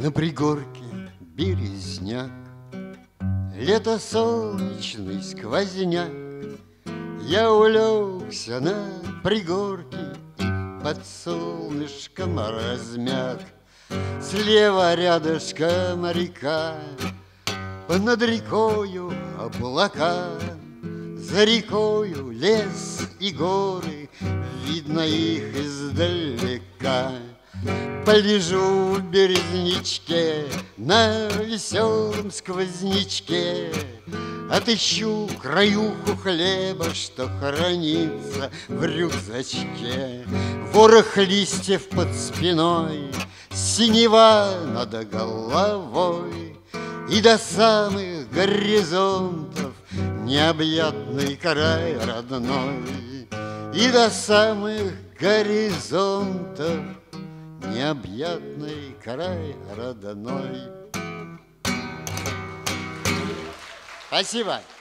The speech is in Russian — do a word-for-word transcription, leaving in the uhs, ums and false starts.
На пригорке березняк, лето солнечный сквозняк. Я улегся на пригорке и под солнышком размяк. Слева рядышком река, над рекою облака, за рекою лес и горы, видно их издалека. Полежу в березничке на веселом сквознячке, отыщу краюху хлеба, что хранится в рюкзачке. Ворох листьев под спиной, синева над головой, и до самых горизонтов необъятный край родной. И до самых горизонтов необъятный край родной. Спасибо.